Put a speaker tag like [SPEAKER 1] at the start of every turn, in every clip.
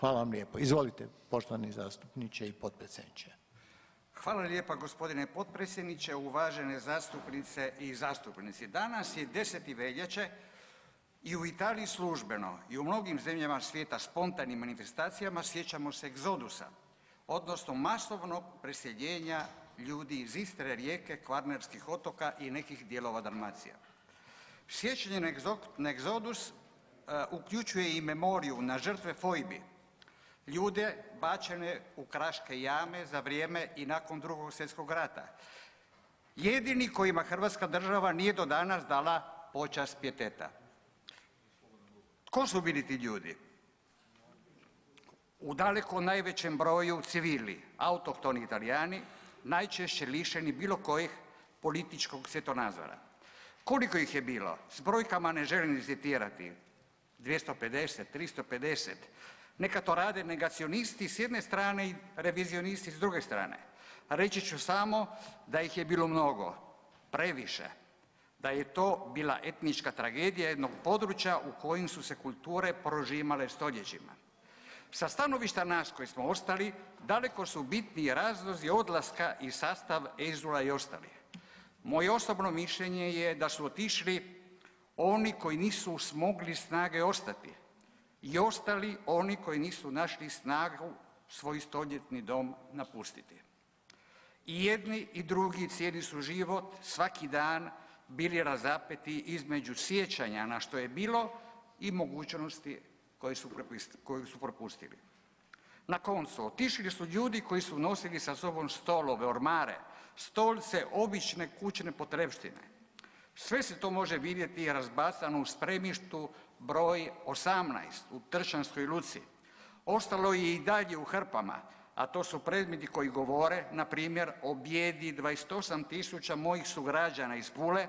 [SPEAKER 1] Hvala vam lijepo. Izvolite poštovani zastupniče i potpredsjedniče.
[SPEAKER 2] Hvala lijepa gospodine potpredsjedniče, uvažene zastupnice i zastupnici. Danas je 10. veljače i u Italiji službeno i u mnogim zemljama svijeta spontanim manifestacijama sjećamo se egzodusa, odnosno masovnog preseljenja ljudi iz Istre, Rijeke, Kvarnerskih otoka i nekih dijelova Dalmacije. Sjećanje na egzodus uključuje i memoriju na žrtve fojbi, ljude bačene u kraške jame za vrijeme i nakon Drugog svjetskog rata, jedini kojima Hrvatska država nije do danas dala počast pijeteta. Tko su bili ti ljudi? U daleko najvećem broju civili, autohtoni Talijani, najčešće lišeni bilo kojeg političkog svjetonazora. Koliko ih je bilo? S brojkama ne želim licitirati, 250, 350, neka to rade negacionisti s jedne strane i revizionisti s druge strane. Reći ću samo da ih je bilo mnogo, previše, da je to bila etnička tragedija jednog područja u kojim su se kulture prožimale stoljećima. Sa stanovišta nas koji smo ostali, daleko su bitniji razlozi odlaska i sastav Ezula i ostalih. Moje osobno mišljenje je da su otišli oni koji nisu smogli snage ostati i ostali oni koji nisu našli snagu svoj stoljetni dom napustiti. I jedni i drugi cijeli su život, svaki dan bili razapeti između sjećanja na što je bilo i mogućnosti koje su propustili. Na koncu, otišli su ljudi koji su nosili sa sobom stolove, ormare, stolce, obične kućne potrepštine. Sve se to može vidjeti razbacano u spremištu broj 18 u Tršćanskoj luci. Ostalo je i dalje u hrpama, a to su predmeti koji govore, na primjer, o bijedi 28.000 mojih sugrađana iz Pule,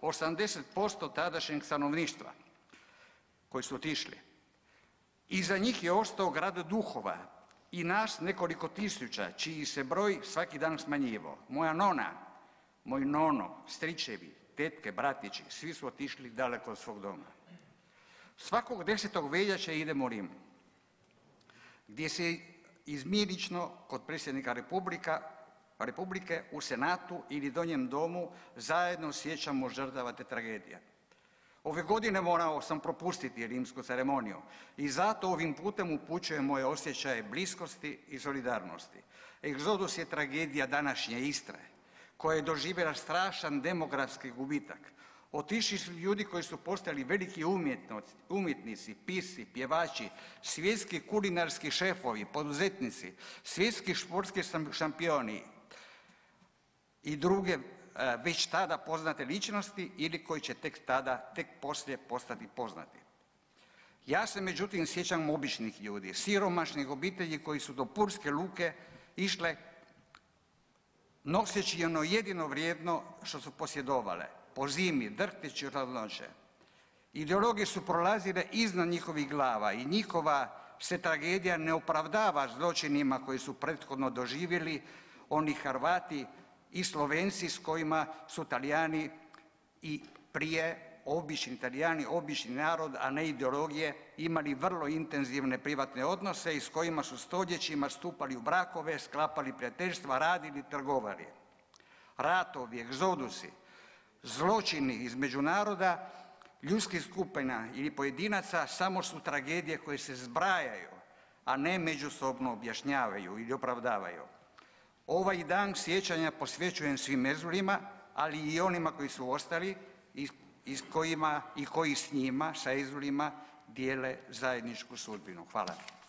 [SPEAKER 2] 80% tadašnjeg stanovništva koji su otišli. Iza njih je ostao grad duhova i nas nekoliko tisuća čiji se broj svaki dan smanjivao. Moja nona, moj nono, stričevi, tetke, bratići, svi su otišli daleko od svog doma. Svakog 10. veljače idemo u Rim, gdje se izmjenično kod predsjednika Republike u Senatu ili Donjem domu zajedno sjećamo žrtava te tragedije. Ove godine morao sam propustiti rimsku ceremoniju i zato ovim putem upućujem moje osjećaje bliskosti i solidarnosti. Egzodus je tragedija današnje Istre, koja je doživjela strašan demografski gubitak. Otišli su ljudi koji su postali veliki umjetnici, pisci, pjevači, svjetski kulinarski šefovi, poduzetnici, svjetski športski šampioni i druge već tada poznate ličnosti ili koji će tek poslije postati poznati. Ja se međutim sjećam običnih ljudi, siromašnih obitelji koji su do Pulske luke išle noseći ono jedino vrijedno što su posjedovale, po zimi, drhteći od hladnoće. Ideologije su prolazile iznad njihovih glava i njihova se tragedija ne opravdava zločinima koji su prethodno doživjeli oni Hrvati i Slovenci s kojima su Talijani i prije obični Talijani, obični narod, a ne ideologije, imali vrlo intenzivne privatne odnose i s kojima su stoljećima stupali u brakove, sklapali prijateljstva, radili, trgovali. Ratovi, egzodusi, zločini između naroda, ljudskih skupina ili pojedinaca samo su tragedije koje se zbrajaju, a ne međusobno objašnjavaju ili opravdavaju. Ovaj dan sjećanja posvećujem svim Ezulima, ali i onima koji su ostali i koji s njima, sa Ezulima, dijele zajedničku sudbinu. Hvala.